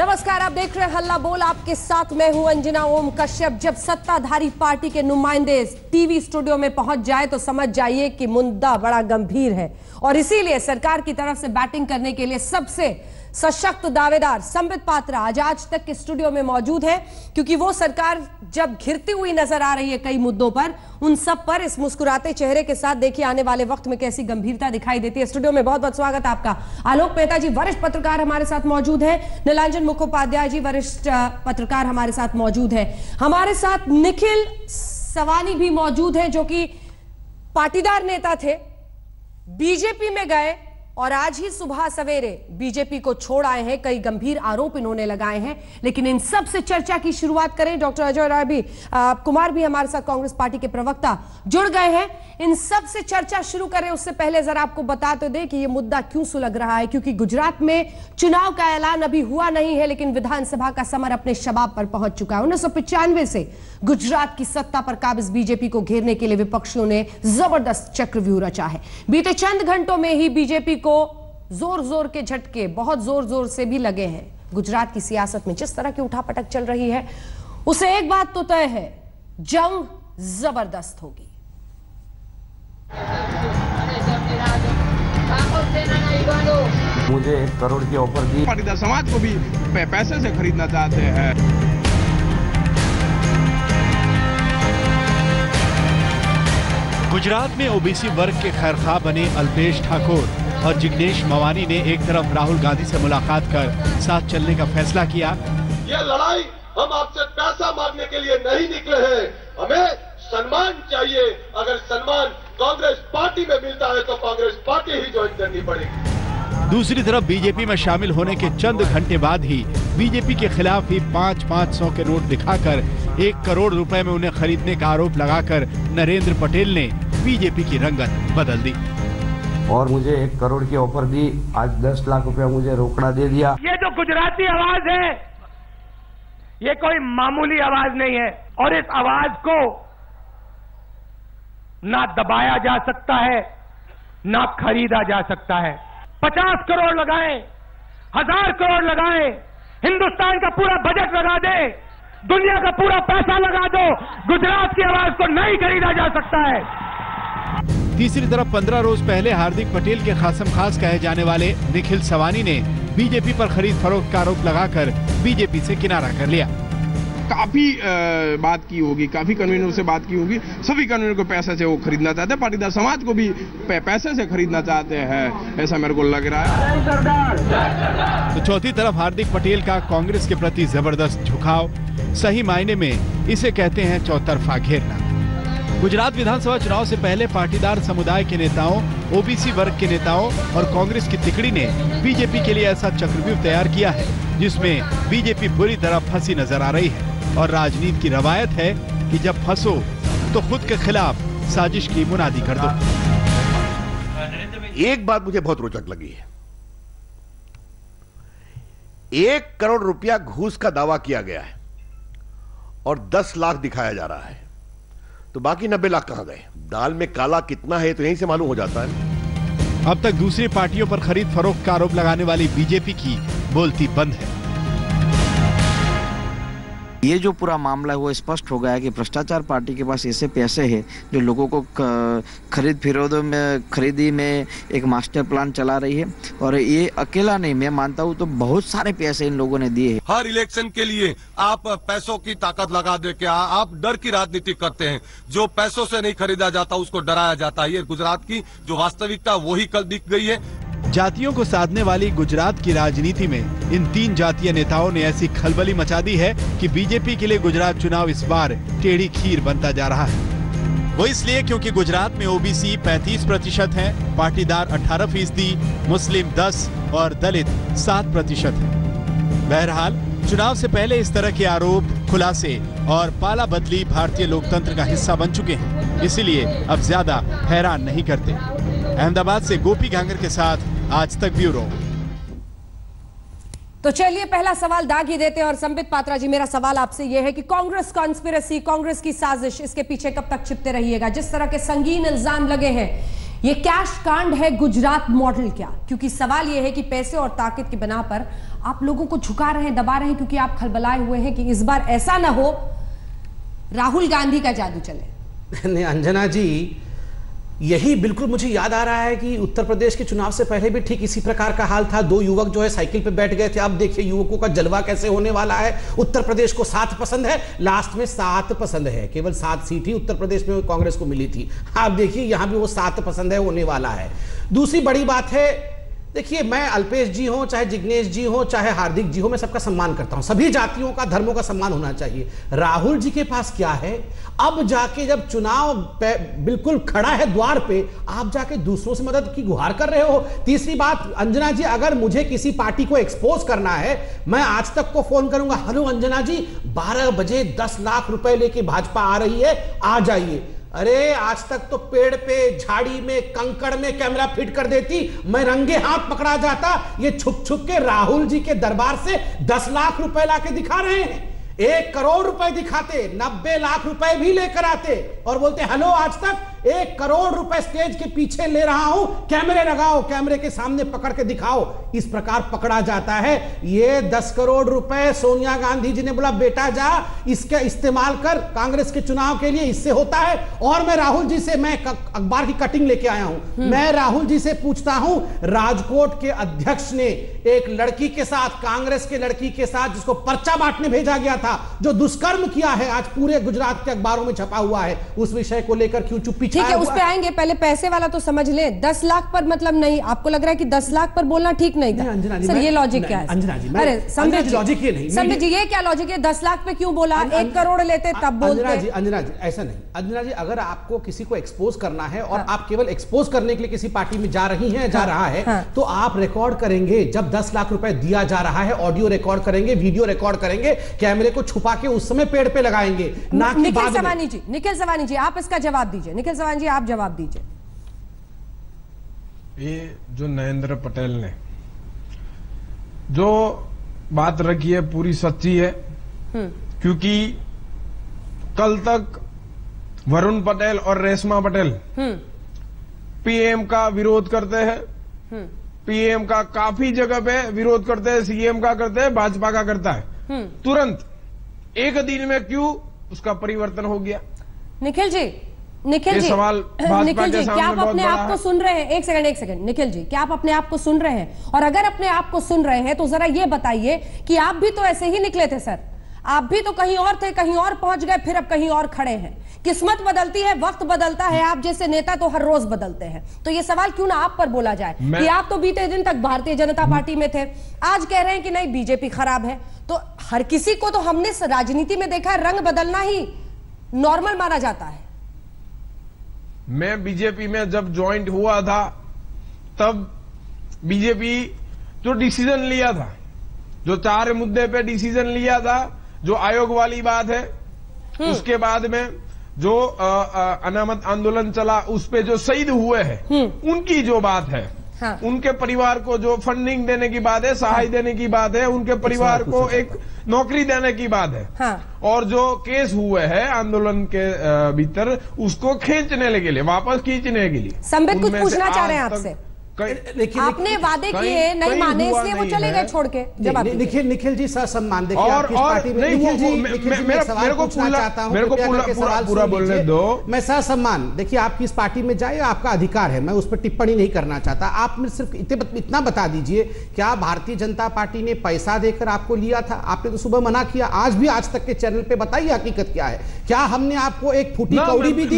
नमस्कार, आप देख रहे हैं हल्ला बोल। आपके साथ मैं हूं अंजना ओम कश्यप। जब सत्ताधारी पार्टी के नुमाइंदे टीवी स्टूडियो में पहुंच जाए तो समझ जाइए कि मुद्दा बड़ा गंभीर है और इसीलिए सरकार की तरफ से बैटिंग करने के लिए सबसे सशक्त दावेदार संबित पात्रा आज तक के स्टूडियो में मौजूद है, क्योंकि वो सरकार जब घिरती हुई नजर आ रही है कई मुद्दों पर, उन सब पर इस मुस्कुराते चेहरे के साथ देखिए आने वाले वक्त में कैसी गंभीरता दिखाई देती है। स्टूडियो में बहुत बहुत स्वागत आपका। आलोक मेहता जी वरिष्ठ पत्रकार हमारे साथ मौजूद है, नीलांजन मुखोपाध्याय जी वरिष्ठ पत्रकार हमारे साथ मौजूद है, हमारे साथ निखिल सवानी भी मौजूद है जो कि पाटीदार नेता थे, बीजेपी में गए और आज ही सुबह सवेरे बीजेपी को छोड़ आए हैं। कई गंभीर आरोप इन्होंने लगाए हैं, लेकिन इन सब से चर्चा की शुरुआत करें। डॉक्टर अजय राय भी कुमार भी हमारे साथ कांग्रेस पार्टी के प्रवक्ता जुड़ गए हैं। इन सब से चर्चा शुरू करें उससे पहले जरा आपको बता तो दें कि यह मुद्दा क्यों सुलग रहा है, क्योंकि गुजरात में चुनाव का ऐलान अभी हुआ नहीं है, लेकिन विधानसभा का समर अपने शबाब पर पहुंच चुका है। 1995 से गुजरात की सत्ता पर काबिज बीजेपी को घेरने के लिए विपक्षियों ने जबरदस्त चक्रव्यूह रचा है। बीते चंद घंटों में ही बीजेपी को जोर जोर के झटके बहुत जोर जोर से भी लगे हैं। गुजरात की सियासत में जिस तरह की उठापटक चल रही है उसे एक बात तो तय है, जंग जबरदस्त होगी। मुझे 1 करोड़ की ऑफर दी। पाटीदार समाज को भी पैसे से खरीदना चाहते हैं। गुजरात में ओबीसी वर्ग के खैरख्वाह बने अल्पेश ठाकुर और जिग्नेश मवानी ने एक तरफ राहुल गांधी से मुलाकात कर साथ चलने का फैसला किया। ये लड़ाई हम आपसे पैसा मांगने के लिए नहीं निकले हैं, हमें सम्मान चाहिए। अगर सम्मान कांग्रेस पार्टी में मिलता है तो कांग्रेस पार्टी ही ज्वाइन करनी पड़ेगी। दूसरी तरफ बीजेपी में शामिल होने के चंद घंटे बाद ही बीजेपी के खिलाफ ही 500 के नोट दिखाकर 1 करोड़ रुपए में उन्हें खरीदने का आरोप लगाकर नरेंद्र पटेल ने बीजेपी की रंगत बदल दी और मुझे 1 करोड़ की ऑफर दी। आज 10 लाख रुपया मुझे रोकड़ा दे दिया। ये जो गुजराती आवाज है ये कोई मामूली आवाज नहीं है और इस आवाज को ना दबाया जा सकता है ना खरीदा जा सकता है। 50 करोड़ लगाएं, 1000 करोड़ लगाएं, हिंदुस्तान का पूरा बजट लगा दे, दुनिया का पूरा पैसा लगा दो, गुजरात की आवाज को नहीं खरीदा जा सकता है। तीसरी तरफ 15 रोज पहले हार्दिक पटेल के खासम खास कहे जाने वाले निखिल सवानी ने बीजेपी पर खरीद फरोख्त का आरोप लगाकर बीजेपी से किनारा कर लिया। काफी बात की होगी, काफी कन्वीनर से बात की होगी, सभी कन्वीनर को पैसे से वो खरीदना चाहते हैं, पाटीदार समाज को भी पैसे से खरीदना चाहते हैं, ऐसा मेरे को लग रहा है। तो चौथी तरफ हार्दिक पटेल का कांग्रेस के प्रति जबरदस्त झुकाव, सही मायने में इसे कहते हैं चौतरफा घेरना। गुजरात विधानसभा चुनाव से पहले पाटीदार समुदाय के नेताओं, ओबीसी वर्ग के नेताओं और कांग्रेस की तिकड़ी ने बीजेपी के लिए ऐसा चक्रव्यूह तैयार किया है जिसमें बीजेपी बुरी तरह फंसी नजर आ रही है और राजनीति की रवायत है कि जब फंसो तो खुद के खिलाफ साजिश की मुनादी कर दो। एक बात मुझे बहुत रोचक लगी है, 1 करोड़ रुपया घूस का दावा किया गया है और 10 लाख दिखाया जा रहा है, तो बाकी 90 लाख कहां गए? दाल में काला कितना है तो यहीं से मालूम हो जाता है। अब तक दूसरी पार्टियों पर खरीद फरोख्त का आरोप लगाने वाली बीजेपी की बोलती बंद है। ये जो पूरा मामला है वो स्पष्ट हो गया है कि भ्रष्टाचार पार्टी के पास ऐसे पैसे हैं जो लोगों को खरीदी में एक मास्टर प्लान चला रही है और ये अकेला नहीं, मैं मानता हूँ तो बहुत सारे पैसे इन लोगों ने दिए हैं। हर इलेक्शन के लिए आप पैसों की ताकत लगा दे के आप डर की राजनीति करते हैं। जो पैसों से नहीं खरीदा जाता उसको डराया जाता है। ये गुजरात की जो वास्तविकता वही कल दिख गई है। जातियों को साधने वाली गुजरात की राजनीति में इन 3 जातीय नेताओं ने ऐसी खलबली मचा दी है कि बीजेपी के लिए गुजरात चुनाव इस बार टेढ़ी खीर बनता जा रहा है। वो इसलिए क्योंकि गुजरात में ओबीसी 35% है, पाटीदार 18%, मुस्लिम 10 और दलित 7% है। बहरहाल चुनाव से पहले इस तरह के आरोप, खुलासे और पाला बदली भारतीय लोकतंत्र का हिस्सा बन चुके हैं, इसीलिए अब ज्यादा हैरान नहीं करते। अहमदाबाद से गोपी गांगर के साथ आज तक ब्यूरो। तो चलिए पहला सवाल दाग ही देते हैं और संबित पात्रा जी मेरा सवाल आपसे यह है कि कांग्रेस कॉन्स्पिरेसी, कांग्रेस की साजिश, इसके पीछे कब तक छिपते रहिएगा? जिस तरह के संगीन इल्जाम लगे हैं ये कैश कांड है गुजरात मॉडल क्या? क्योंकि सवाल ये है कि पैसे और ताकत की बिना पर आप लोगों को झुका रहे हैं, दबा रहे हैं, क्योंकि आप खलबलाए हुए हैं कि इस बार ऐसा ना हो राहुल गांधी का जादू चले। नहीं अंजना जी, यही बिल्कुल मुझे याद आ रहा है कि उत्तर प्रदेश के चुनाव से पहले भी ठीक इसी प्रकार का हाल था। दो युवक जो है साइकिल पे बैठ गए थे। अब देखिए युवकों का जलवा कैसे होने वाला है। उत्तर प्रदेश को 7 पसंद है, लास्ट में 7 पसंद है। केवल 7 सीट ही उत्तर प्रदेश में कांग्रेस को मिली थी। आप देखिए यहां भी वो 7 पसंद है होने वाला है। दूसरी बड़ी बात है, देखिए मैं अल्पेश जी हो, चाहे जिग्नेश जी हो, चाहे हार्दिक जी हो, मैं सबका सम्मान करता हूं। सभी जातियों का, धर्मों का सम्मान होना चाहिए। राहुल जी के पास क्या है? अब जाके जब चुनाव बिल्कुल खड़ा है द्वार पे, आप जाके दूसरों से मदद की गुहार कर रहे हो। तीसरी बात अंजना जी, अगर मुझे किसी पार्टी को एक्सपोज करना है, मैं आज तक को फोन करूंगा, हेलो अंजना जी 12 बजे 10 लाख रुपए लेके भाजपा आ रही है, आ जाइए। अरे आज तक तो पेड़ पे, झाड़ी में, कंकड़ में कैमरा फिट कर देती, मैं रंगे हाथ पकड़ा जाता। ये छुप छुप के राहुल जी के दरबार से 10 लाख रुपए लाके दिखा रहे हैं। 1 करोड़ रुपए दिखाते, 90 लाख रुपए भी लेकर आते और बोलते हेलो आज तक 1 करोड़ रुपए स्टेज के पीछे ले रहा हूं, कैमरे लगाओ, कैमरे के सामने पकड़ के दिखाओ। इस प्रकार पकड़ा जाता है। ये 10 करोड़ रुपए सोनिया गांधी जी ने बोला बेटा जा इसका इस्तेमाल कर कांग्रेस के चुनाव के लिए, इससे होता है। और मैं राहुल जी से, मैं अखबार की कटिंग लेके आया हूं, मैं राहुल जी से पूछता हूं, राजकोट के अध्यक्ष ने एक लड़की के साथ, कांग्रेस के लड़की के साथ, जिसको पर्चा बांटने भेजा गया था, जो दुष्कर्म किया है, आज पूरे गुजरात के अखबारों में छपा हुआ है, उस विषय को लेकर क्यों चुप्पी? ठीक है, उस पे आएंगे। पहले पैसे वाला तो समझ लें। 10 लाख पर मतलब नहीं, आपको लग रहा है कि 10 लाख पर बोलना ठीक नहीं था? सर ये लॉजिक क्या है? अरे संबित जी ये क्या लॉजिक है? 10 लाख पे क्यों बोला? 1 करोड़ लेते तब बोलते। अंजना जी ऐसा नहीं। अंजना जी अगर आपको किसी को एक्सपोज करना है और आप केवल एक्सपोज करने के लिए किसी पार्टी में जा रही हैं, जा रहा है, तो आप रिकॉर्ड करेंगे। जब 10 लाख रुपए दिया जा रहा है, ऑडियो रिकॉर्ड करेंगे, वीडियो रिकॉर्ड करेंगे, कैमरे को छुपा के उस समय पेड़ पे लगाएंगे, ना कि बाद में। निखिल सवानी जी आप इसका जवाब दीजिए। निखिल सवानी जी आप जवाब दीजिए। ये जो नरेंद्र पटेल ने जो बात रखी है पूरी सच्ची है, क्योंकि कल तक वरुण पटेल और रेशमा पटेल पीएम का विरोध करते हैं, पीएम का काफी जगह पे विरोध करते हैं, सीएम का करते हैं, भाजपा का करता है। तुरंत एक दिन में क्यों उसका परिवर्तन हो गया? निखिल जी सवाल निखिल जी क्या आप अपने आप को सुन रहे हैं? एक सेकंड निखिल जी, क्या आप अपने आप को सुन रहे हैं? और अगर अपने आप को सुन रहे हैं तो जरा ये बताइए कि आप भी तो ऐसे ही निकले थे सर। आप भी तो कहीं और थे, कहीं और पहुंच गए, फिर अब कहीं और खड़े हैं। किस्मत बदलती है, वक्त बदलता है, आप जैसे नेता तो हर रोज बदलते हैं। तो ये सवाल क्यों ना आप पर बोला जाए कि आप तो बीते दिन तक भारतीय जनता पार्टी में थे, आज कह रहे हैं कि नहीं बीजेपी खराब है। तो हर किसी को तो हमने राजनीति में देखा, रंग बदलना ही नॉर्मल माना जाता है। मैं बीजेपी में जब ज्वाइन हुआ था, तब बीजेपी जो डिसीजन लिया था, जो 4 मुद्दे पे डिसीजन लिया था, जो आयोग वाली बात है, उसके बाद में जो अनामत आंदोलन चला, उस पे जो शहीद हुए हैं, उनकी जो बात है, हाँ। उनके परिवार को जो फंडिंग देने की बात है, सहाय देने की बात है, उनके परिवार को एक नौकरी देने की बात है, हाँ। और जो केस हुए हैं आंदोलन के भीतर, उसको खींचने के लिए, वापस खींचने के लिए। संबित कुछ पूछना चाह रहे हैं आपसे? आपने वादे किए, नहीं माने, इसलिए वो चले गए छोड़ के। जवाब निखिल जी सर सम्मान देखिए, आप किस पार्टी में? निखिल जी मेरे को पूरा बोलने दो। मैं सर सम्मान देखिए, आप किस पार्टी में जाए आपका अधिकार है, मैं उस पर टिप्पणी नहीं करना चाहता। आप में सिर्फ इतना बता दीजिए, क्या भारतीय जनता पार्टी ने पैसा देकर आपको लिया था? आपने तो सुबह मना किया, आज भी आज तक के चैनल पे बताइए हकीकत क्या है। क्या हमने आपको एक फूटी कौड़ी भी दी?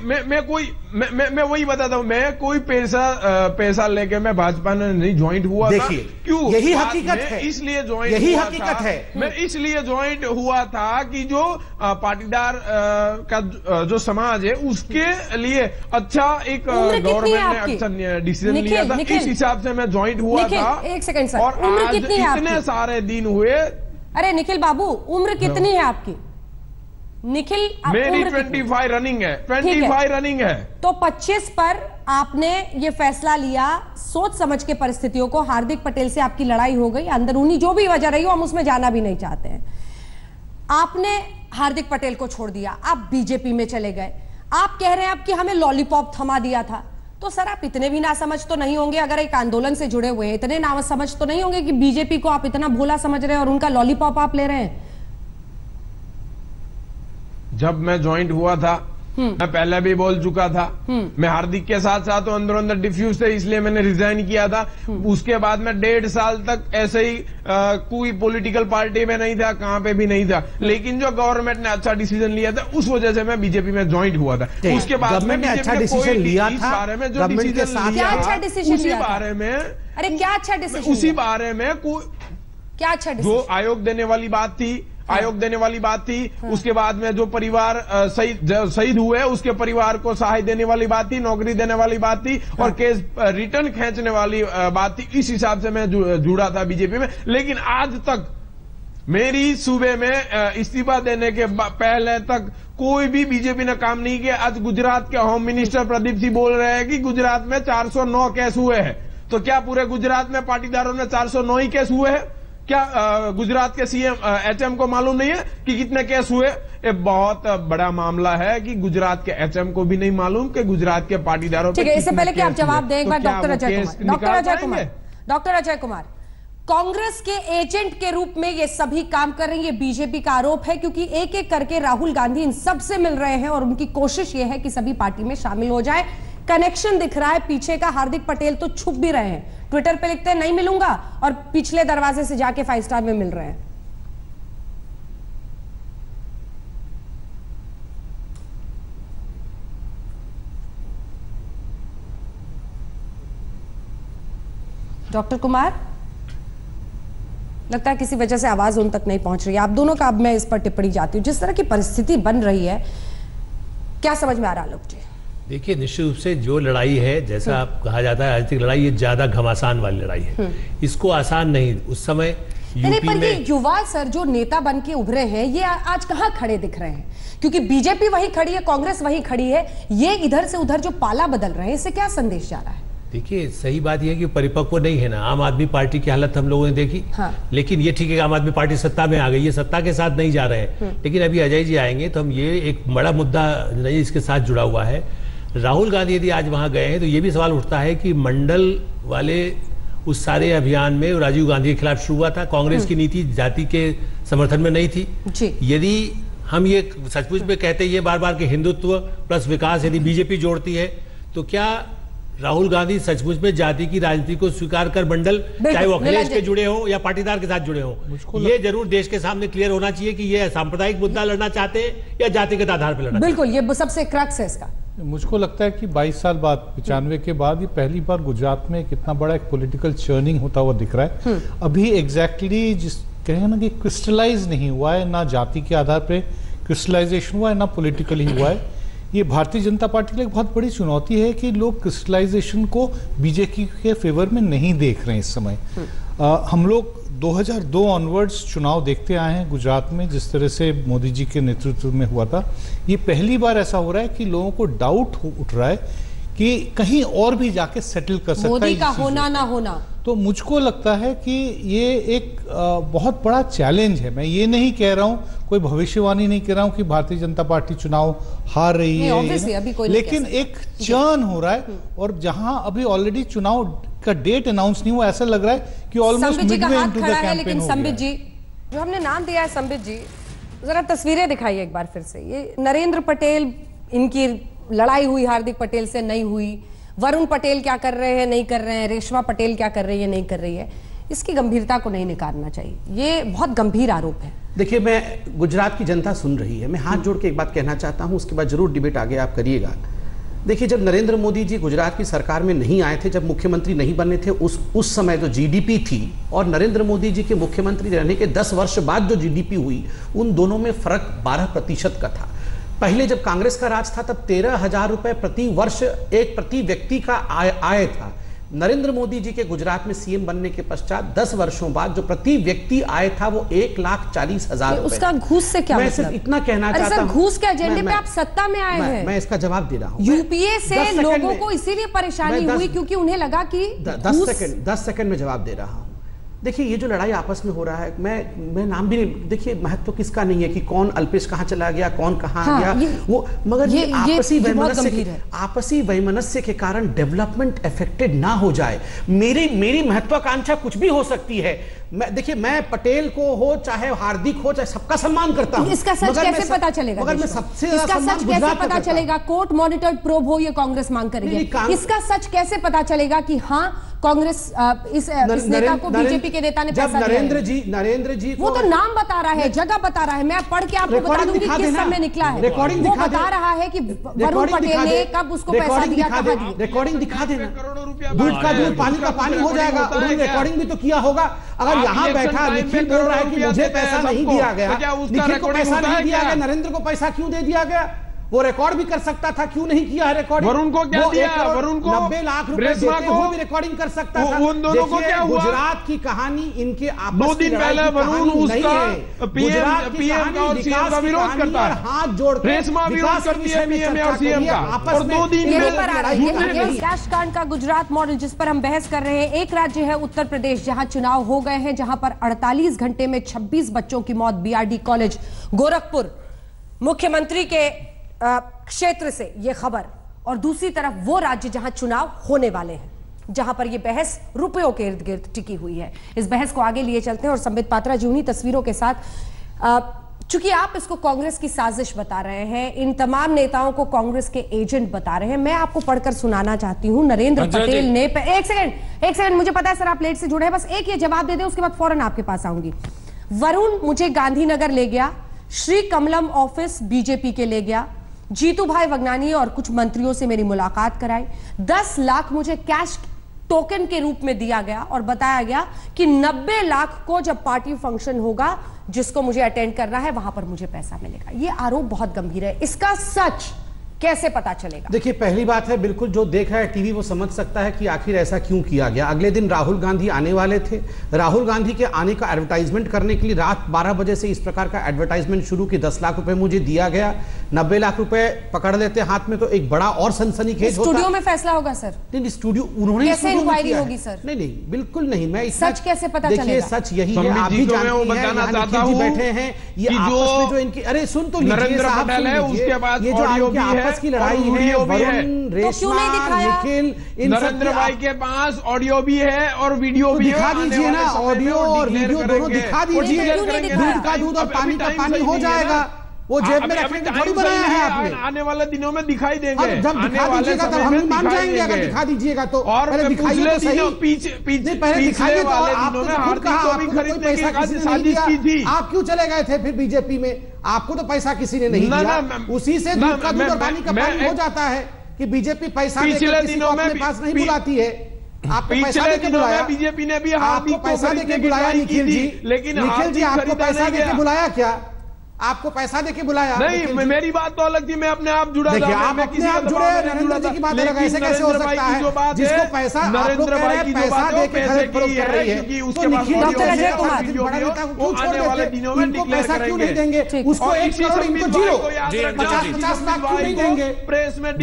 मैं वही बताता हूँ, मैं कोई पैसा लेके मैं भाजपा में नहीं ज्वाइन हुआ था। क्यों? यही हकीकत है, इसलिए ज्वाइन, यही हकीकत है। मैं इसलिए ज्वाइन हुआ था कि जो पाटीदार का जो समाज है, उसके लिए अच्छा एक गवर्नमेंट ने अच्छा डिसीजन लिया था, इस हिसाब से मैं ज्वाइन हुआ था। एक सेकंड सर, और आज इतने सारे दिन हुए। अरे निखिल बाबू, उम्र कितनी है आपकी? निखिल मेरी 25 रनिंग है, 25 रनिंग है। तो 25 पर आपने ये फैसला लिया, सोच समझ के परिस्थितियों को। हार्दिक पटेल से आपकी लड़ाई हो गई, अंदरूनी जो भी वजह रही हो, हम उसमें जाना भी नहीं चाहते हैं। आपने हार्दिक पटेल को छोड़ दिया, आप बीजेपी में चले गए। आप कह रहे हैं आप कि हमें लॉलीपॉप थमा दिया था, तो सर आप इतने भी ना समझ तो नहीं होंगे, अगर एक आंदोलन से जुड़े हुए हैं, इतने ना समझ तो नहीं होंगे कि बीजेपी को आप इतना भोला समझ रहे हैं और उनका लॉलीपॉप आप ले रहे हैं? जब मैं ज्वाइंट हुआ था, मैं पहले भी बोल चुका था, मैं हार्दिक के साथ साथ तो अंदर अंदर डिफ्यूज थे, इसलिए मैंने रिजाइन किया था। उसके बाद मैं 1.5 साल तक ऐसे ही कोई पॉलिटिकल पार्टी में नहीं था, कहां पे भी नहीं था। लेकिन जो गवर्नमेंट ने अच्छा डिसीजन लिया था, उस वजह से मैं बीजेपी में ज्वाइंट हुआ था। उसके बाद में अच्छा डिसीजन लिया था, बारे में जो डिसीजन लिया अच्छा डिसीजन उसी बारे में, अरे क्या अच्छा डिसीजन, उसी बारे में क्या अच्छा जो आयोग देने वाली बात थी, आयोग देने वाली बात थी। उसके बाद में जो परिवार शहीद हुए उसके परिवार को सहाय देने वाली बात थी, नौकरी देने वाली बात थी और केस रिटर्न खींचने वाली बात थी। इस हिसाब से मैं जुड़ा था बीजेपी में। लेकिन आज तक मेरी सूबे में इस्तीफा देने के पहले तक कोई भी बीजेपी ने काम नहीं किया। आज गुजरात के होम मिनिस्टर प्रदीप सिंह बोल रहे हैं कि गुजरात में 409 केस हुए हैं। तो क्या पूरे गुजरात में पाटीदारों में 409 ही केस हुए हैं? क्या गुजरात के सीएम एचएम को मालूम नहीं है कि कितने केस हुए? ये बहुत बड़ा मामला है कि गुजरात के एचएम को भी नहीं मालूम कि गुजरात के पाटीदारों। ठीक है, इससे पहले कि आप जवाब दें एक बार डॉक्टर अजय कुमार, कांग्रेस के एजेंट के रूप में ये सभी काम कर रही है, ये बीजेपी का आरोप है, क्योंकि एक एक करके राहुल गांधी इन सबसे मिल रहे हैं और उनकी कोशिश ये है कि सभी पार्टी में शामिल हो जाए। कनेक्शन दिख रहा है पीछे का, हार्दिक पटेल तो छुप भी रहे हैं, ट्विटर पे लिखते हैं नहीं मिलूंगा और पिछले दरवाजे से जाके 5 स्टार में मिल रहे हैं। डॉक्टर कुमार, लगता है किसी वजह से आवाज उन तक नहीं पहुंच रही है। आप दोनों का अब मैं इस पर टिप्पणी चाहती हूं। जिस तरह की परिस्थिति बन रही है, क्या समझ में आ रहा है लोग जी? देखिए, निश्चित रूप से जो लड़ाई है, जैसा आप कहा जाता है राजनीतिक लड़ाई, ये ज्यादा घमासान वाली लड़ाई है। इसको आसान नहीं, उस समय यूपी में ये युवा सर जो नेता बन के उभरे हैं, ये आज कहां खड़े दिख रहे हैं? क्योंकि बीजेपी वही खड़ी है, कांग्रेस वही खड़ी है, ये इधर से उधर जो पाला बदल रहे हैं, इससे क्या संदेश जा रहा है? देखिए, सही बात यह है कि परिपक्व नहीं है ना। आम आदमी पार्टी की हालत हम लोगों ने देखी। लेकिन ये ठीक है कि आम आदमी पार्टी सत्ता में आ गई है, सत्ता के साथ नहीं जा रहे हैं। लेकिन अभी अजय जी आएंगे तो हम ये एक बड़ा मुद्दा नहीं इसके साथ जुड़ा हुआ है। राहुल गांधी यदि आज वहां गए हैं तो ये भी सवाल उठता है कि मंडल वाले उस सारे अभियान में राजीव गांधी के खिलाफ शुरू हुआ था। कांग्रेस की नीति जाति के समर्थन में नहीं थी। यदि हम ये सचमुच में कहते ये बार बार कि हिंदुत्व प्लस विकास यदि बीजेपी जोड़ती है, तो क्या राहुल गांधी सचमुच में जाति की राजनीति को स्वीकार कर मंडल, चाहे वो अखिलेश के जुड़े हो या पाटीदार के साथ जुड़े हो, ये जरूर देश के सामने क्लियर होना चाहिए कि ये सांप्रदायिक मुद्दा लड़ना चाहते हैं या जातिगत आधार पर लड़ना? बिल्कुल, ये सबसे क्रक्स है इसका। मुझको लगता है कि 22 साल बाद 95 के बाद ये पहली बार गुजरात में कितना बड़ा एक पॉलिटिकल चर्निंग होता हुआ दिख रहा है। अभी एग्जैक्टली जिस कहें ना कि क्रिस्टलाइज नहीं हुआ है, ना जाति के आधार पे क्रिस्टलाइजेशन हुआ है, ना पॉलिटिकली हुआ है। ये भारतीय जनता पार्टी के लिए एक बहुत बड़ी चुनौती है कि लोग क्रिस्टलाइजेशन को बीजेपी के फेवर में नहीं देख रहे हैं इस समय। हम लोग 2002 ऑनवर्ड्स चुनाव देखते आए हैं गुजरात में, जिस तरह से मोदी जी के नेतृत्व में हुआ था। ये पहली बार ऐसा हो रहा है कि लोगों को डाउट उठ रहा है कि कहीं और भी जाके सेटल कर सकता है मोदी का होना ना होना। तो मुझको लगता है कि ये एक बहुत बड़ा चैलेंज है। मैं ये नहीं कह रहा हूँ, कोई भविष्यवाणी नहीं कह रहा हूँ कि भारतीय जनता पार्टी चुनाव हार रही है, अभी कोई लेकिन एक चर्न हो रहा है। और जहां अभी ऑलरेडी चुनाव का डेट अनाउंस नहीं हुआ, ऐसा लग रहा है कि almost midway into the campaign. लेकिन संबित जी, जो हमने नाम दिया है संबित जी, जरा तस्वीरें दिखाइए एक बार फिर से। ये नरेंद्र पटेल, इनकी लड़ाई हुई हार्दिक पटेल से, नहीं हुई। वरुण पटेल क्या कर रहे हैं, नहीं कर रहे हैं। रेशमा पटेल क्या कर रही है, नहीं कर रही है। इसकी गंभीरता को नहीं नकारना चाहिए, ये बहुत गंभीर आरोप है। देखिए, मैं गुजरात की जनता सुन रही है, मैं हाथ जोड़ के एक बात कहना चाहता हूं, उसके बाद जरूर डिबेट आगे आप करिएगा। देखिए, जब नरेंद्र मोदी जी गुजरात की सरकार में नहीं आए थे, जब मुख्यमंत्री नहीं बने थे, उस समय जो जीडीपी थी और नरेंद्र मोदी जी के मुख्यमंत्री रहने के 10 वर्ष बाद जो जीडीपी हुई, उन दोनों में फर्क 12% का था। पहले जब कांग्रेस का राज था तब 13,000 रुपए प्रति वर्ष एक प्रति व्यक्ति का आय था। नरेंद्र मोदी जी के गुजरात में सीएम बनने के पश्चात 10 वर्षों बाद जो प्रति व्यक्ति आय था वो 1,40,000 रुपए। उसका घूस से क्या मैं मतलब? सिर्फ इतना कहना चाहता हूं, घूस के एजेंडे पे आप सत्ता में आए हैं। मैं इसका जवाब दे रहा हूं। यूपीए से लोगों को इसीलिए परेशानी हुई क्योंकि उन्हें लगा कि 10 सेकंड में जवाब दे रहा हूं। देखिए ये जो लड़ाई आपस में हो रहा है, मैं नाम भी नहीं, देखिए महत्व किसका नहीं है कि कौन अल्पेश कहाँ चला गया, कौन कहाँ गया, वो मगर ये आपसी वैमनस्य के कारण डेवलपमेंट अफेक्टेड ना हो जाए। मेरी महत्वाकांक्षा कुछ भी हो सकती है। देखिए मैं पटेल को हो चाहे हार्दिक हो चाहे सबका सम्मान करता हूं। इसका सच कैसे पता चलेगा? मगर मैं सबसे इसका सच कैसे पता चलेगा? कोर्ट मॉनिटर्ड प्रोब हो, ये कांग्रेस मांग करेगी। इसका सच कैसे पता चलेगा कि हाँ कांग्रेस इस नेता को बीजेपी के नेता ने पैसा दिया? नरेंद्र जी वो तो नाम बता रहा है, जगह बता रहा है, मैं पढ़ के आपको बता दूंगी किस समय निकला है। वो बता रहा है कि वरुण पटेल ने कब उसको पैसा दिया, कहां दिया। रिकॉर्डिंग दिखा देना, दूध का दूध पानी का पानी हो जाएगा। उन्होंने रिकॉर्डिंग भी तो किया होगा। अगर यहाँ बैठा निखिल बोल रहा है कि मुझे पैसा नहीं दिया गया, निखिल को पैसा नहीं दिया गया, नरेंद्र को पैसा क्यों दे दिया गया? वो रिकॉर्ड भी कर सकता था, क्यों नहीं किया है रिकॉर्ड? वरुण को क्या दिया? वरुण को 90 लाख रुपए देते हुए भी रिकॉर्डिंग कर सकता था। उन दोनों को क्या हुआ? गुजरात की कहानी इनके आपस 2 दिन पहले वरुण उसका पीएम का और सीएम का विरोध करता है, हाथ जोड़ रेशमा विरोध करती है पीएम और सीएम का, और 2 दिन कैश कांड का गुजरात मॉडल जिस पर हम बहस कर रहे हैं। एक राज्य है उत्तर प्रदेश जहां चुनाव हो गए हैं, जहां पर 48 घंटे में 26 बच्चों की मौत, बीआरडी कॉलेज गोरखपुर, मुख्यमंत्री के क्षेत्र से यह खबर, और दूसरी तरफ वो राज्य जहां चुनाव होने वाले हैं, जहां पर यह बहस रुपयों के इर्द गिर्द टिकी हुई है। इस बहस को आगे लिए चलते हैं और संबित पात्रा जी उन्हीं तस्वीरों के साथ, चूंकि आप इसको कांग्रेस की साजिश बता रहे हैं, इन तमाम नेताओं को कांग्रेस के एजेंट बता रहे हैं, मैं आपको पढ़कर सुनाना चाहती हूं। नरेंद्र पटेल ने एक सेकंड, मुझे पता है सर आप लेट से जुड़े हैं, बस एक ये जवाब दे दे, उसके बाद फौरन आपके पास आऊंगी। वरुण मुझे गांधीनगर ले गया, श्री कमलम ऑफिस बीजेपी के ले गया, जीतू भाई वगनानी और कुछ मंत्रियों से मेरी मुलाकात कराई, 10 लाख मुझे कैश टोकन के रूप में दिया गया और बताया गया कि 90 लाख को जब पार्टी फंक्शन होगा जिसको मुझे अटेंड करना है वहां पर मुझे पैसा मिलेगा। यह आरोप बहुत गंभीर है, इसका सच कैसे पता चलेगा? देखिए पहली बात है, बिल्कुल जो देख रहा है टीवी वो समझ सकता है कि आखिर ऐसा क्यों किया गया। अगले दिन राहुल गांधी आने वाले थे, राहुल गांधी के आने का एडवर्टाइजमेंट करने के लिए रात 12 बजे से इस प्रकार का एडवर्टाइजमेंट शुरू की, 10 लाख रुपए मुझे दिया गया, 90 लाख रुपए पकड़ लेते हाथ में तो एक बड़ा और सनसनीखेज होता। स्टूडियो में फैसला होगा सर? नहीं, स्टूडियो उन्होंने कैसे इंक्वायरी होगी सर? नहीं बिल्कुल नहीं, मैं सच कैसे पता चलेगा? देखिए सच यही है, आप भी जानते हैं, बैठे हैं ये आपस में जो इनकी, अरे सुन तो नरेंद्र पटेल है, उसके बाद ये जो आपस की लड़ाई है, वरुण, रेशमा, निखिल, नरेंद्र भाई के पास ऑडियो भी है और वीडियो भी है। दिखा दीजिए ना, ऑडियो और वीडियो दोनों दिखा दीजिए। दूध का दूध और पानी का पानी हो जाएगा। वो जेब में रखने की थोड़ी बनाया है आपने। आने वाले दिनों में दिखाई देंगे। जब दिखा दीजिएगा तब हम मान जाएंगे, अगर दिखा दीजिएगा तो। और दिखाइए तो सही, पहले दिखाइए तो आपने खुद कहा आपको कोई पैसा किसी ने नहीं दिया। आप क्यों चले गए थे फिर बीजेपी में? आपको तो पैसा किसी ने नहीं दिया, उसी से दूध का दूध और पानी का पानी हो जाता है कि बीजेपी पैसा देकर किसी को अपने पास नहीं बुलाती है। आपको पैसा देके बुलाया बीजेपी ने भी, आपको पैसा देके बुलाया निखिल जी, लेकिन निखिल जी आपको पैसा देके बुलाया क्या? आपको पैसा देके बुलाया? नहीं, मेरी बात तो अलग थी, मैं अपने आप जुड़ा था। आप अपने आप जुड़े, नरेंद्र जी की बात अलग, ऐसे कैसे हो सकता है? जिसको पैसा नरेंद्र भाई की पैसा देके खरीद फरोख्त कर रही है, तो निखिल डॉक्टर अजय कुमार बड़ा नेता को क्यों छोड़ देते? इनको पैसा क्यों नहीं देंगे? उसको 1 करोड़, इनको 0, 50 लाख क्यों नहीं देंगे? प्रेस में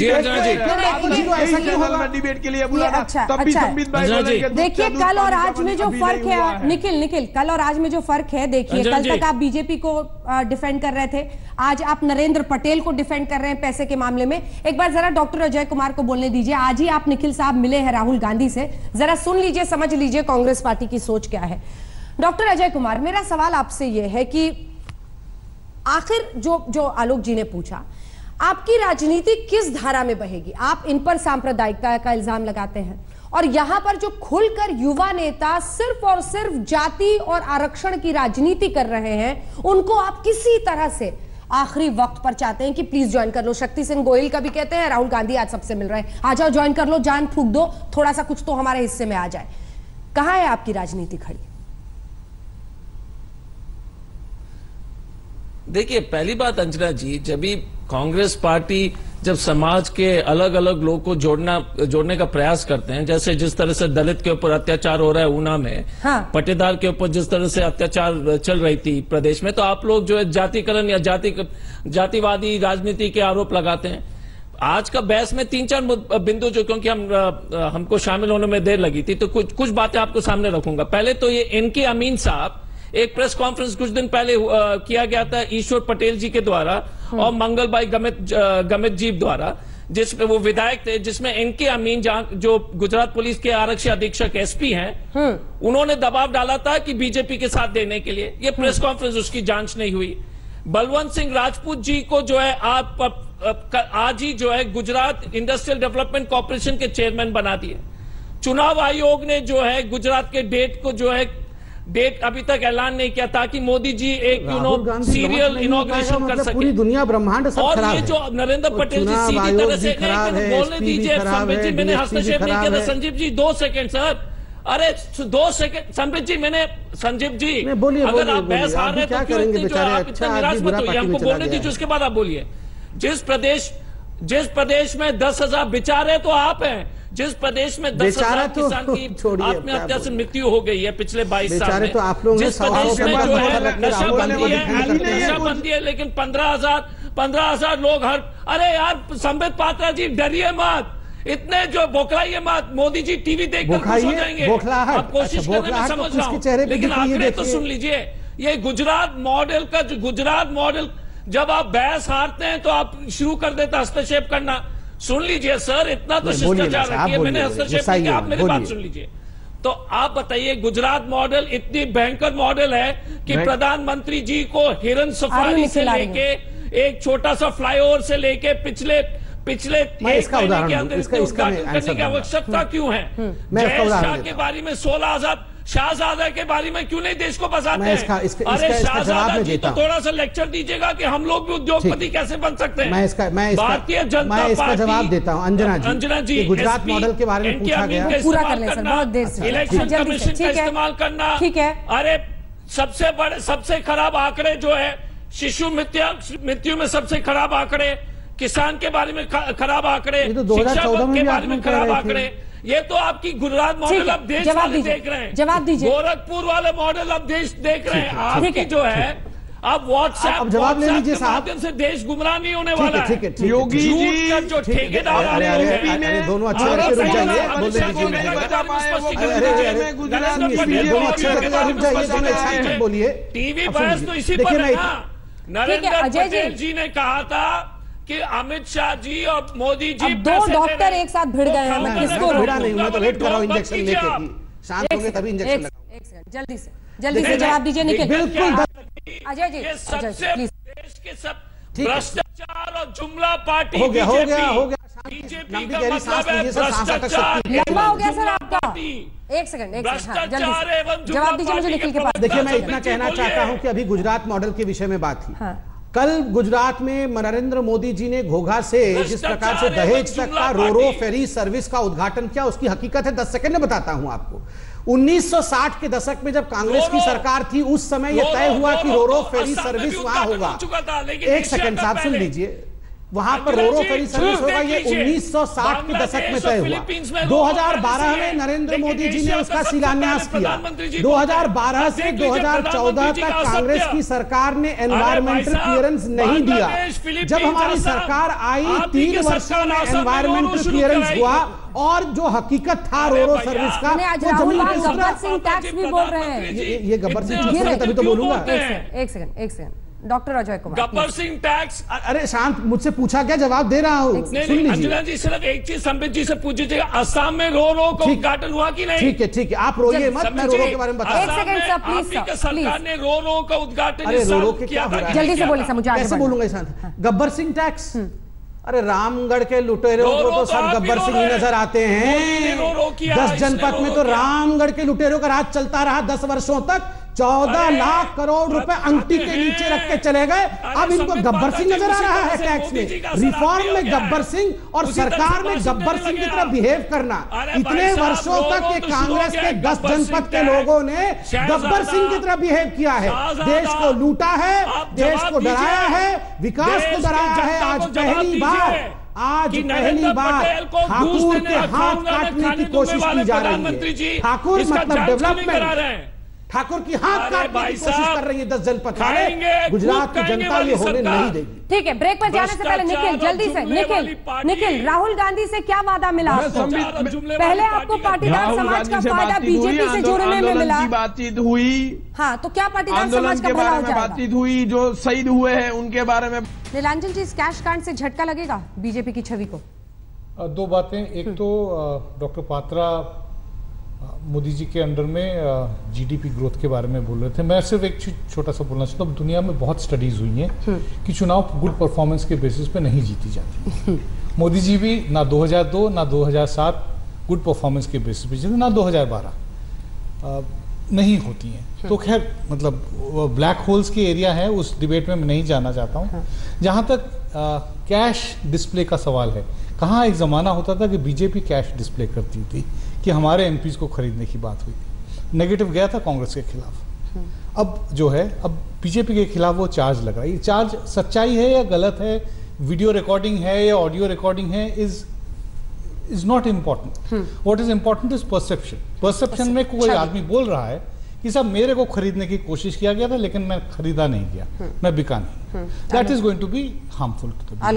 जीरो ऐसा क्यों होगा? डिबेट के लिए बुलाना, तब भी संबित भाई। देखिए कल और आज में जो फर्क है, निखिल कल और आज में जो फर्क है, देखिए कल तक आप बीजेपी को डिफेंड कर रहे थे, आज आप नरेंद्र पटेल को डिफेंड कर रहे हैं पैसे के मामले में। एक बार जरा डॉक्टर अजय कुमार को बोलने दीजिए, आज ही आप निखिल साहब मिले हैं राहुल गांधी से, जरा सुन लीजिए, समझ लीजिए कांग्रेस पार्टी की सोच क्या है। डॉक्टर अजय कुमार, मेरा सवाल आपसे यह है कि आखिर जो आलोक जी ने पूछा, आपकी राजनीति किस धारा में बहेगी? आप इन पर सांप्रदायिकता का इल्जाम लगाते हैं और यहां पर जो खुलकर युवा नेता सिर्फ और सिर्फ जाति और आरक्षण की राजनीति कर रहे हैं, उनको आप किसी तरह से आखिरी वक्त पर चाहते हैं कि प्लीज ज्वाइन कर लो। शक्ति सिंह गोयल का भी कहते हैं राहुल गांधी आज सबसे मिल रहे हैं, आ जाओ ज्वाइन कर लो, जान फूंक दो, थोड़ा सा कुछ तो हमारे हिस्से में आ जाए। कहां है आपकी राजनीति खड़ी? देखिए पहली बात अंजना जी, जब भी कांग्रेस पार्टी जब समाज के अलग अलग लोगों को जोड़ने का प्रयास करते हैं, जैसे जिस तरह से दलित के ऊपर अत्याचार हो रहा है ऊना में, हाँ। पट्टेदार के ऊपर जिस तरह से अत्याचार चल रही थी प्रदेश में, तो आप लोग जो है जातिकरण या जातिवादी राजनीति के आरोप लगाते हैं। आज का बहस में 3-4 बिंदु जो, क्योंकि हमको शामिल होने में देर लगी थी, तो कुछ बातें आपको सामने रखूंगा। पहले तो ये एनके अमीन साहब, एक प्रेस कॉन्फ्रेंस कुछ दिन पहले किया गया था ईश्वर पटेल जी के द्वारा और मंगल भाई गमित जी द्वारा, जिसमें वो विधायक थे, जिसमें एनके अमीन जो गुजरात पुलिस के आरक्षी अधीक्षक एसपी हैं, उन्होंने दबाव डाला था कि बीजेपी के साथ देने के लिए। ये प्रेस कॉन्फ्रेंस, उसकी जांच नहीं हुई। बलवंत सिंह राजपूत जी को जो है आज ही जो है गुजरात इंडस्ट्रियल डेवलपमेंट कॉर्पोरेशन के चेयरमैन बना दिए। चुनाव आयोग ने जो है गुजरात के डेट अभी तक ऐलान नहीं किया ताकि मोदी जी एक सीरियल इनॉग्रेशन कर सके। पूरी दुनिया ब्रह्मांड सब और खराब ये है। जो नरेंद्र पटेल जी सीधी तरह से बोलने दीजिए। संबित जी, मैंने हस्तक्षेप नहीं किया था। संजीव जी 2 सेकंड सर, अरे 2 सेकंड। संबित जी, संजीव जी अगर आप बहस हार रहे तो क्यों इतनी जो आप इतना निराश मत होइए, हमको बोलने दीजिए, उसके बाद आप बोलिए। जिस प्रदेश में 10,000 बेचारे तो आप हैं, जिस प्रदेश में 10,000 किसान की आत्महत्या से मृत्यु हो गई है पिछले 22 साल में, तो आप लोग जिस प्रदेश में जो है नशाबंदी है, लेकिन 15,000 लोग अरे यार संबित पात्रा जी, डरिए मत, इतने जो बौखलाइए मत। मोदी जी टीवी देखकर खुश हो जाएंगे। आप कोशिश करने में समझ रहा हूं, लेकिन आंकड़े तो सुन लीजिए। ये गुजरात मॉडल जब आप बहस हारते हैं तो आप शुरू कर देते हस्तक्षेप करना। सुन लीजिए सर, इतना तो शिष्टाचार रखिए। मैंने हस्तक्षेप नहीं किया, आप मेरी बात सुन लीजिए। तो आप बताइए, गुजरात मॉडल इतनी भयंकर मॉडल है कि प्रधानमंत्री जी को हिरन सफारी से लेके एक छोटा सा फ्लाईओवर से लेके पिछले एक महीने के अंदर उद्घाटन करने की आवश्यकता क्यों है? जय शाह के बारे में 16,000 शाहजादा के बारे में क्यों नहीं देश को बताते हैं? अरे शाहजादा जी तो थोड़ा सा लेक्चर दीजिएगा कि हम लोग भी उद्योगपति कैसे बन सकते हैं। भारतीय जनता पार्टी इसका जवाब देता हूं। अंजना जी गुजरात मॉडल के बारे में पूछा गया, पूरा कर लें सर, बहुत देर से। इलेक्शन कमीशन का इस्तेमाल करना, ठीक है। अरे सबसे खराब आंकड़े जो है शिशु मृत्यु में सबसे खराब आंकड़े, किसान के बारे में खराब आंकड़े, शिक्षा के बारे में खराब आंकड़े। ये तो आपकी गुजरात मॉडल अब देश वाले देख रहे हैं। जवाब दीजिए। गोरखपुर वाले मॉडल अब देश देख रहे हैं। आपकी जो है अब व्हाट्सएप जवाब ले लीजिए साहब, माध्यम से देश गुमराह नहीं होने वाला है। योगी जी जो ठेकेदार दोनों अच्छे रुक जाइए, बोलिए। टीवी बहस तो इसी पर है ना। नरेंद्र पटेल जी ने कहा था कि अमित शाह जी और मोदी जी, अब 2 डॉक्टर एक साथ भिड़ गए हैं। मैं किसको भिड़ा नहीं, मैं तो वेट कर रहा हूं इंजेक्शन लेके। शांत होंगे तभी इंजेक्शन लगाऊंगा। एक सेकंड, जल्दी से जवाब दीजिए निखिल। बिल्कुल अजय जी, सबसे देश के सब भ्रष्टाचार और जुमला पार्टी हो गया। बीजेपी का मतलब है भ्रष्टाचार। लंबा हो गया सर आपका। एक सेकंड, जवाब दीजिए मुझे निखिल के पास। देखिए, मैं इतना कहना चाहता हूं कि अभी गुजरात मॉडल के विषय में बात थी। कल गुजरात में नरेंद्र मोदी जी ने घोघा से जिस प्रकार से दहेज तक का रोरो फेरी सर्विस का उद्घाटन किया, उसकी हकीकत है 10 सेकंड में बताता हूं आपको। 1960 के दशक में जब कांग्रेस की सरकार थी, उस समय यह तय हुआ कि रोरो फेरी सर्विस वहां होगा। एक सेकंड साहब सुन लीजिए, वहां पर रोरो फेरी सर्विस होगा, ये 1960 के दशक में तय हुआ। 2012 में नरेंद्र मोदी जी ने उसका शिलान्यास किया। 2012 से 2014 तक कांग्रेस की सरकार ने एनवायरमेंटल क्लियरेंस नहीं दिया। जब हमारी सरकार आई, 3 वर्षों में एनवायरमेंटल क्लियरेंस हुआ और जो हकीकत था रोरो सर्विस का, वो जमीन पे गब्बर सिंह टैक्स भी बोल रहे हैं। ये गब्बर सिंह तभी तो बोलूंगा। एक second, doctor Ajay Kumar. Gabbar Singh tax, अरे शांत, मुझसे पूछा क्या, जवाब दे रहा हूँ। अंजना जी सिर्फ एक चीज संबित जी से पूछिएगा, असम में रो का उद्घाटन हुआ कि नहीं? ठीक है, आप रोइए मत, मैं रो के बारे में बता। एक सेकंड सर, प्लीज। सरकार ने रो का उद्घाटन किया था। जल्दी से बोलिए, मुझे कैसे बोलूंगा शांत। गब्बर सिंह टैक्स, अरे रामगढ़ के लुटेरों को तो सब गब्बर सिंह ही नजर आते हैं। 10 जनपद में तो रामगढ़ के लुटेरों का राज चलता रहा 10 वर्षों तक। 14 लाख करोड़ रुपए अंगूठी के नीचे रख के चले गए। अब इनको गब्बर सिंह नजर आ रहा है टैक्स में, रिफॉर्म में गब्बर सिंह और सरकार में गब्बर सिंह की तरह बिहेव करना। इतने वर्षों तक ये कांग्रेस के 10 जनपद के लोगों ने गब्बर सिंह की तरह बिहेव किया है। देश को लूटा है, देश को डराया है, विकास को डराया है। आज पहली बार ठाकुर के हाथ काटने की कोशिश की जा रही है। ठाकुर मतलब डेवलपमेंट, ठाकुर की हाथ काटने की कोशिश कर रही है 10 जनपद वाले। गुजरात की जनता ये होने नहीं देगी। ठीक है, ब्रेक पर जाने से पहले निखिल जल्दी से, निखिल राहुल गांधी से क्या वादा मिला आपको? पहले आपको पाटीदार समाज का फायदा बीजेपी से जोड़ने में मिला, बातचीत हुई। हाँ, तो क्या पाटीदार समाज का भला हो जाएगा? बातचीत हुई, जो शहीद हुए हैं उनके बारे में। नीलांचल जी, इस कैश कांड से झटका लगेगा बीजेपी की छवि को? दो बातें, एक तो डॉक्टर पात्रा मोदी जी के अंडर में जीडीपी ग्रोथ के बारे में बोल रहे थे। मैं सिर्फ एक छोटा सा बोलना चाहता हूँ, दुनिया में बहुत स्टडीज हुई हैं कि चुनाव गुड परफॉर्मेंस के बेसिस पे नहीं जीती जाती। मोदी जी भी ना 2002 ना 2007 गुड परफॉर्मेंस के बेसिस पे जीते, ना 2012 नहीं होती हैं। तो खैर मतलब ब्लैक होल्स की एरिया है, उस डिबेट में मैं नहीं जाना चाहता हूँ। जहाँ तक कैश डिस्प्ले का सवाल है, कहाँ एक ज़माना होता था कि बीजेपी कैश डिस्प्ले करती थी कि हमारे एमपीज को खरीदने की बात हुई थी, नेगेटिव गया था कांग्रेस के खिलाफ। अब जो है, अब बीजेपी के खिलाफ वो चार्ज लग रहा है। ये चार्ज सच्चाई है या गलत है, वीडियो रिकॉर्डिंग है या ऑडियो रिकॉर्डिंग है, is not important. What is important is perception. Perception में कोई आदमी बोल रहा है कि साहब मेरे को खरीदने की कोशिश किया गया था लेकिन मैं खरीदा नहीं गया, मैं बिका नहीं। That is going to be harmful.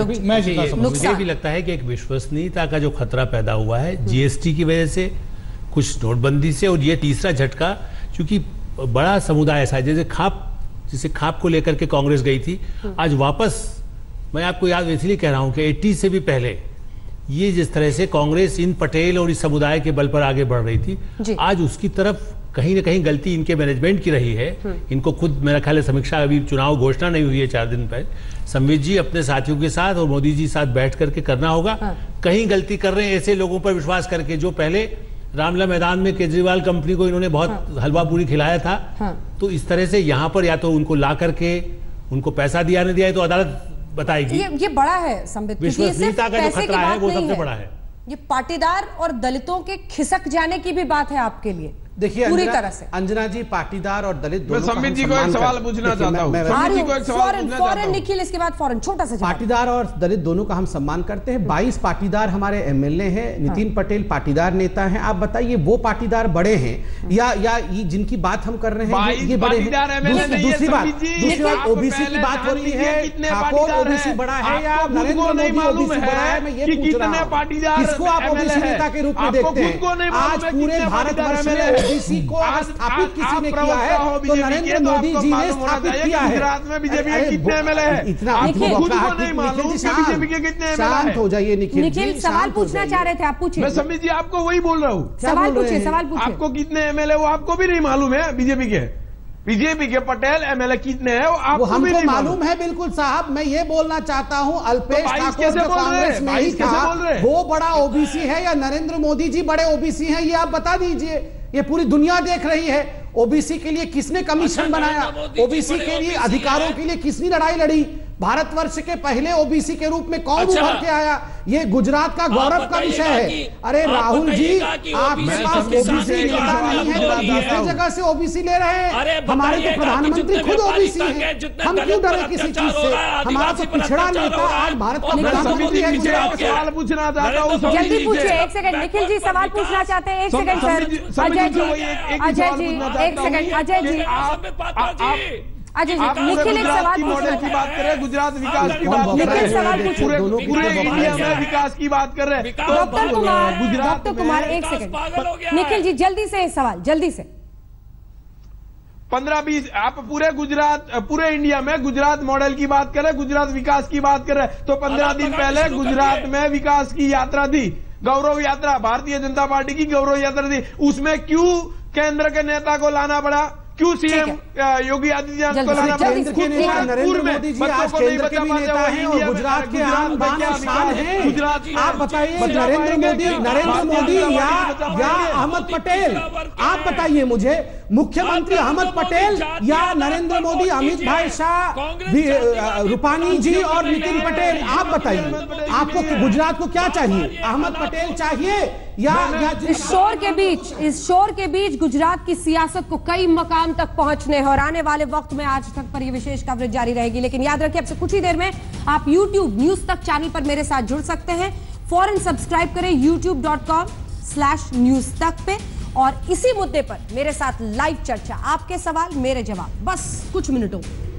मुझे भी लगता है कि एक विश्वसनीयता का जो खतरा पैदा हुआ है जीएसटी की वजह से, कुछ नोटबंदी से, और ये तीसरा झटका चूंकि बड़ा समुदाय ऐसा है, जैसे खाप को लेकर के कांग्रेस गई थी, आज वापस मैं आपको याद इसलिए कह रहा हूं कि 80 से भी पहले ये जिस तरह से कांग्रेस इन पटेल और इस समुदाय के बल पर आगे बढ़ रही थी, आज उसकी तरफ कहीं ना कहीं गलती इनके मैनेजमेंट की रही है। इनको खुद मेरा ख्याल है समीक्षा, अभी चुनाव घोषणा नहीं हुई है 4 दिन पहले, संबित जी अपने साथियों के साथ और मोदी जी साथ बैठ करके करना होगा। कहीं गलती कर रहे हैं ऐसे लोगों पर विश्वास करके जो पहले रामला मैदान में केजरीवाल कंपनी को इन्होंने बहुत हलवा पूरी खिलाया था। तो इस तरह से यहाँ पर या तो उनको ला करके उनको पैसा दिया नहीं दिया है तो अदालत बताएगी। ये बड़ा है संबित, विश्वसनीयता का जो खतरा है वो सबसे बड़ा है। ये पाटीदार और दलितों के खिसक जाने की भी बात है आपके लिए। देखिए पूरी तरह से अंजना जी, पाटीदार और दलित दोनों मैं संबित जी को एक सवाल पूछना चाहता हूं। फौरन निखिल, इसके बाद फौरन छोटा सा। पाटीदार और दलित दोनों का हम सम्मान करते हैं। 22 पाटीदार हमारे एमएलए हैं। नितिन पटेल पाटीदार नेता हैं। आप बताइए वो पाटीदार बड़े हैं या जिनकी बात हम कर रहे हैं ये बड़े हैं? दूसरी बात ओबीसी की बात हो रही है, ठाकुर ओबीसी बड़ा है या नरेंद्र मोदी ओबीसी बड़ा है? मैं ये पूछ रहा हूं, किसको आप ओबीसी नेता के रूप में देखते हैं? आज पूरे भारतवर्ष में ओबीसी को स्थापित किसी ने किया है तो नरेंद्र मोदी जी ने स्थापित किया है। गुजरात में बीजेपी के कितने एमएलए हैं? इतना खुद को नहीं मालूम कि बीजेपी के कितने एमएलए हैं? शांत हो जाइए निखिल, सवाल पूछना चाह रहे थे, आप पूछिए। मैं संबित जी आपको वही बोल रहा हूँ, सवाल पूछिए। आपको कितने एमएलए वो आपको भी नहीं मालूम है? बीजेपी के पटेल एमएलए कितने हैं वो आपको हमको मालूम है। बिल्कुल साहब, मैं ये बोलना चाहता हूं, अल्पेश ठाकुर जो कांग्रेस में ही था वो बड़ा ओबीसी है या नरेंद्र मोदी जी बड़े ओबीसी हैं? ये आप बता दीजिए। ये पूरी दुनिया देख रही है। ओबीसी के लिए किसने कमीशन बनाया? ओबीसी के लिए अधिकारों के लिए किसने लड़ाई लड़ी? भारतवर्ष के पहले ओबीसी के रूप में कौन उभर के आया? ये गुजरात का गौरव का विषय है। अरे राहुल जी, आपके पास ओबीसी नेता नहीं है, दूसरी जगह से ओबीसी ले रहे हैं। हमारे तो प्रधानमंत्री खुद ओबीसी हैं, हम क्यों डरे किसी चीज से? हमारा तो पिछड़ा नेता आज भारत का प्रधानमंत्री है। गुजरात से सवाल पूछना चाहता हूँ, जल्दी पूछिए। 1 सेकंड निखिल जी सवाल पूछना चाहते हैं। 1 second sir. Ajay ji 1 second. Ajay ji Nikhil एक सवाल मॉडल की बात कर रहे हैं, गुजरात विकास की बात कर रहे हैं, पूरे इंडिया में विकास की बात कर रहे हैं। Doctor Kumar 1 second. निखिल जी जल्दी से सवाल, जल्दी से। 15-20 आप पूरे इंडिया में गुजरात मॉडल की बात कर रहे हैं, गुजरात विकास की बात कर रहे हैं। तो 15 दिन पहले गुजरात में विकास की यात्रा थी, गौरव यात्रा, भारतीय जनता पार्टी की गौरव यात्रा थी। उसमें क्यों केंद्र के नेता को लाना पड़ा? क्यों सीएम योगी आदित्यनाथ को लाना पड़ा? नरेंद्र मोदी जी आज केंद्र के भी नेता हैं और गुजरात के आम बान और शान हैं। आप बताइए नरेंद्र मोदी या अहमद पटेल? आप बताइए मुझे, मुख्यमंत्री अहमद पटेल या नरेंद्र मोदी, अमित भाई शाह, रूपानी जी और नितिन पटेल? आप बताइए, आपको गुजरात को क्या चाहिए? अहमद पटेल चाहिए या इस शोर के बीच गुजरात की सियासत को कई मकाम तक पहुंचने हैं और आने वाले वक्त में आज तक पर यह विशेष कवरेज जारी रहेगी। लेकिन याद रखिए, अब से कुछ ही देर में आप YouTube न्यूज तक चैनल पर मेरे साथ जुड़ सकते हैं। फौरन सब्सक्राइब करें youtube.com/न्यूज तक पे और इसी मुद्दे पर मेरे साथ लाइव चर्चा, आपके सवाल मेरे जवाब, बस कुछ मिनटों में।